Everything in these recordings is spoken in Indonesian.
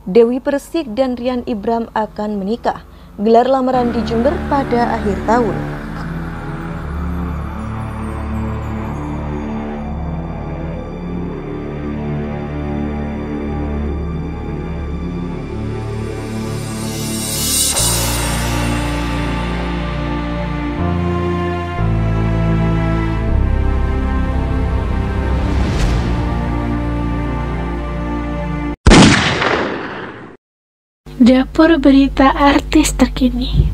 Dewi Persik dan Rian Ibram akan menikah. Gelar lamaran di Jember pada akhir tahun. Dapur berita artis terkini.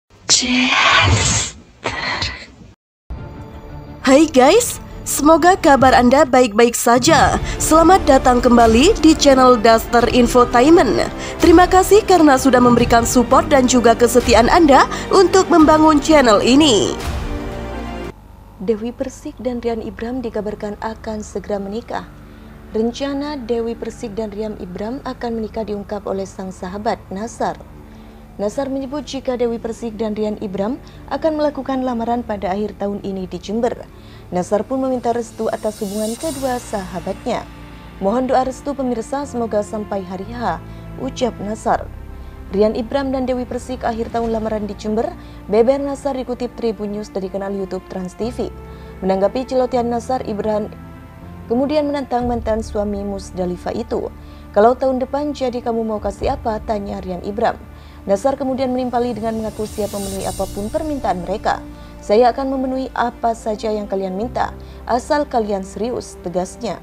Hai guys, semoga kabar Anda baik-baik saja. Selamat datang kembali di channel Daster Infotainment. Terima kasih karena sudah memberikan support dan juga kesetiaan Anda untuk membangun channel ini. Dewi Persik dan Rian Ibram dikabarkan akan segera menikah. Rencana Dewi Persik dan Rian Ibram akan menikah diungkap oleh sang sahabat Nasar. Nasar menyebut jika Dewi Persik dan Rian Ibram akan melakukan lamaran pada akhir tahun ini di Jember. Nasar pun meminta restu atas hubungan kedua sahabatnya. Mohon doa restu pemirsa semoga sampai hari H, ucap Nasar. Rian Ibram dan Dewi Persik akhir tahun lamaran di Jember, beber Nasar dikutip Tribun News dari kanal YouTube Trans TV. Menanggapi celotehan Nasar, Ibram kemudian menantang mantan suami Musdalifah itu. Kalau tahun depan jadi kamu mau kasih apa? Tanya Rian Ibram. Nasar kemudian menimpali dengan mengaku siap memenuhi apapun permintaan mereka. Saya akan memenuhi apa saja yang kalian minta, asal kalian serius, tegasnya.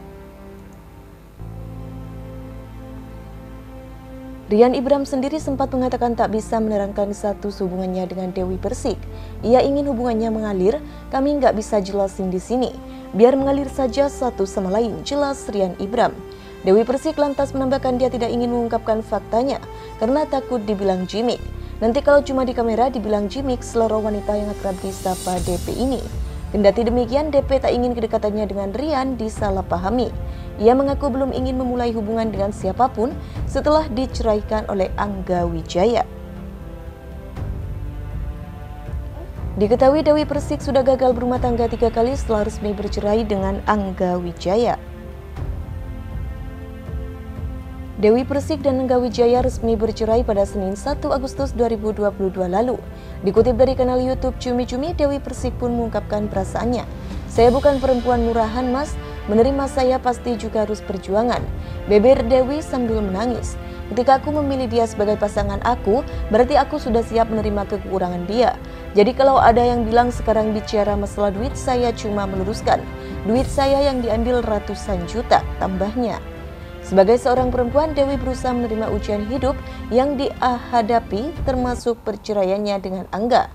Rian Ibram sendiri sempat mengatakan tak bisa menerangkan status hubungannya dengan Dewi Persik. Ia ingin hubungannya mengalir, kami nggak bisa jelasin di sini. Biar mengalir saja satu sama lain, jelas Rian Ibram. Dewi Persik lantas menambahkan dia tidak ingin mengungkapkan faktanya karena takut dibilang jimik. Nanti kalau cuma di kamera dibilang jimik, seluruh wanita yang akrab disapa DP ini. Kendati demikian, DP tak ingin kedekatannya dengan Rian disalahpahami. Ia mengaku belum ingin memulai hubungan dengan siapapun setelah diceraikan oleh Angga Wijaya. Diketahui Dewi Persik sudah gagal berumah tangga 3 kali setelah resmi bercerai dengan Angga Wijaya. Dewi Persik dan Angga Wijaya resmi bercerai pada Senin 1 Agustus 2022 lalu. Dikutip dari kanal YouTube Cumi Cumi, Dewi Persik pun mengungkapkan perasaannya. Saya bukan perempuan murahan mas, menerima saya pasti juga harus perjuangan. Beber Dewi sambil menangis. Ketika aku memilih dia sebagai pasangan aku, berarti aku sudah siap menerima kekurangan dia. Jadi kalau ada yang bilang sekarang bicara masalah duit, saya cuma meluruskan. Duit saya yang diambil ratusan juta, tambahnya. Sebagai seorang perempuan, Dewi berusaha menerima ujian hidup yang dihadapi termasuk perceraiannya dengan Angga.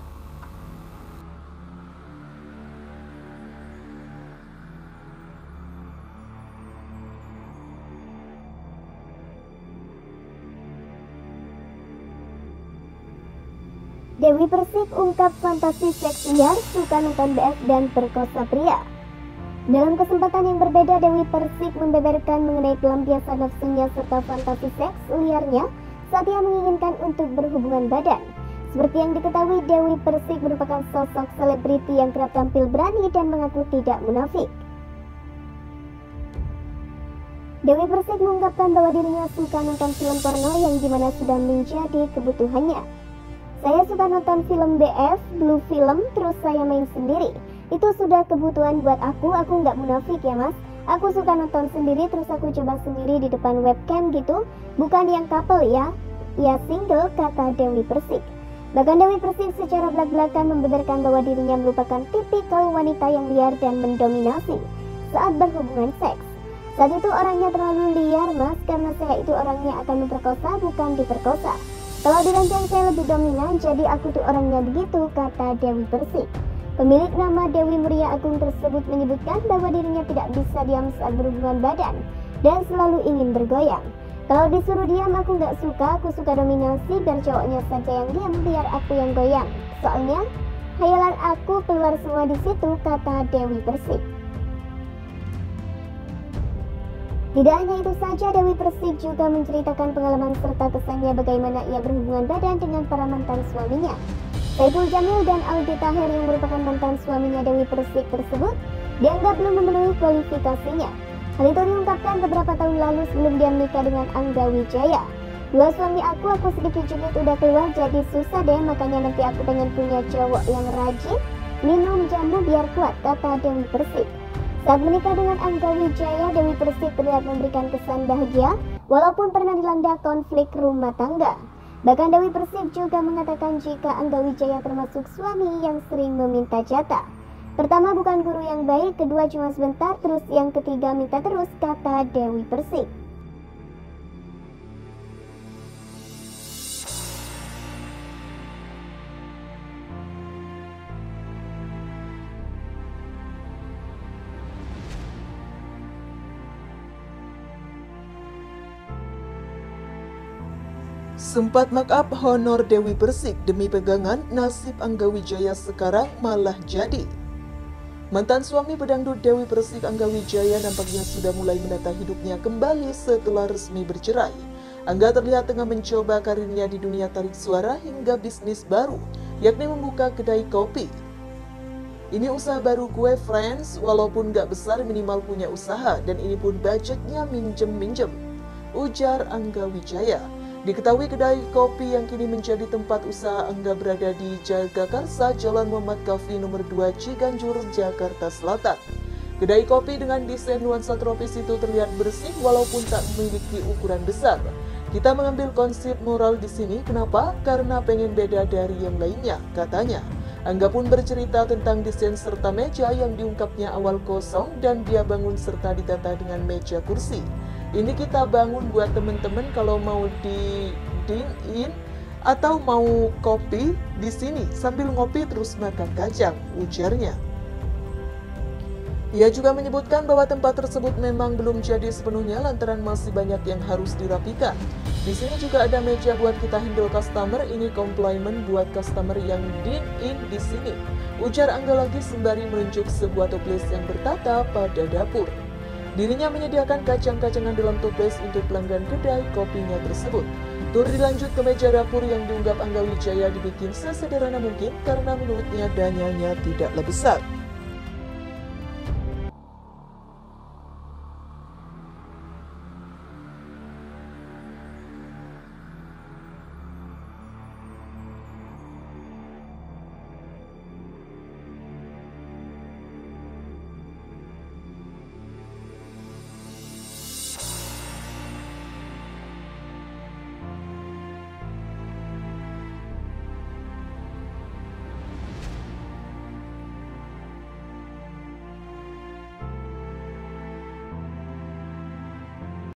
Dewi Persik ungkap fantasi seks liar, suka nonton BF dan perkosa pria. Dalam kesempatan yang berbeda, Dewi Persik membeberkan mengenai pelampiasan nafsunya serta fantasi seks liarnya saat ia menginginkan untuk berhubungan badan. Seperti yang diketahui, Dewi Persik merupakan sosok selebriti yang kerap tampil berani dan mengaku tidak munafik. Dewi Persik mengungkapkan bahwa dirinya suka nonton film porno yang dimana sudah menjadi kebutuhannya. Saya suka nonton film BF, Blue Film, terus saya main sendiri. Itu sudah kebutuhan buat aku nggak munafik ya mas. Aku suka nonton sendiri, terus aku coba sendiri di depan webcam gitu. Bukan yang couple ya, ya single, kata Dewi Persik. Bahkan Dewi Persik secara belak-belakan membenarkan bahwa dirinya merupakan tipikal wanita yang liar dan mendominasi saat berhubungan seks. Saat itu orangnya terlalu liar mas, karena saya itu orangnya akan memperkosa, bukan diperkosa. Kalau dirancang saya lebih dominan, jadi aku tuh orangnya begitu, kata Dewi Persik. Pemilik nama Dewi Muria Agung tersebut menyebutkan bahwa dirinya tidak bisa diam saat berhubungan badan dan selalu ingin bergoyang. Kalau disuruh diam aku nggak suka, aku suka dominasi, biar cowoknya saja yang diam, biar aku yang goyang. Soalnya khayalan aku keluar semua di situ, kata Dewi Persik. Tidak hanya itu saja, Dewi Persik juga menceritakan pengalaman serta kesannya bagaimana ia berhubungan badan dengan para mantan suaminya. Saiful Jamil dan Aldi Taher yang merupakan mantan suaminya Dewi Persik tersebut dianggap belum memenuhi kualifikasinya. Hal itu diungkapkan beberapa tahun lalu sebelum dia menikah dengan Angga Wijaya. Dua suami aku sedikit jengit udah keluar jadi susah deh, makanya nanti aku pengen punya cowok yang rajin minum jamu biar kuat, kata Dewi Persik. Saat menikah dengan Angga Wijaya, Dewi Persik terlihat memberikan kesan bahagia walaupun pernah dilanda konflik rumah tangga. Bahkan Dewi Persik juga mengatakan jika Angga Wijaya termasuk suami yang sering meminta jatah. Pertama bukan guru yang baik, kedua cuma sebentar, terus yang ketiga minta terus, kata Dewi Persik. Sempat make up honor Dewi Persik demi pegangan, nasib Angga Wijaya sekarang malah jadi. Mantan suami pedangdut Dewi Persik, Angga Wijaya, nampaknya sudah mulai menata hidupnya kembali setelah resmi bercerai. Angga terlihat tengah mencoba karirnya di dunia tarik suara hingga bisnis baru, yakni membuka kedai kopi. Ini usaha baru gue, friends, walaupun gak besar minimal punya usaha, dan ini pun budgetnya minjem-minjem, ujar Angga Wijaya. Diketahui kedai kopi yang kini menjadi tempat usaha Angga berada di Jagakarsa, Jalan Muhammad Kafi nomor 2 Ciganjur, Jakarta Selatan. Kedai kopi dengan desain nuansa tropis itu terlihat bersih walaupun tak memiliki ukuran besar. Kita mengambil konsep moral di sini, kenapa? Karena pengen beda dari yang lainnya, katanya. Angga pun bercerita tentang desain serta meja yang diungkapnya awal kosong dan dia bangun serta ditata dengan meja kursi. Ini kita bangun buat temen-temen kalau mau dine-in atau mau kopi di sini sambil ngopi terus makan kacang, ujarnya. Ia juga menyebutkan bahwa tempat tersebut memang belum jadi sepenuhnya lantaran masih banyak yang harus dirapikan. Di sini juga ada meja buat kita handle customer, ini komplimen buat customer yang dine-in di sini, ujar Angga lagi sembari menunjuk sebuah toples yang bertata pada dapur. Dirinya menyediakan kacang-kacangan dalam toples untuk pelanggan kedai kopinya tersebut. Tur dilanjut ke meja dapur yang diunggap Angga Wijaya dibikin sesederhana mungkin karena menurutnya dananya tidaklah besar.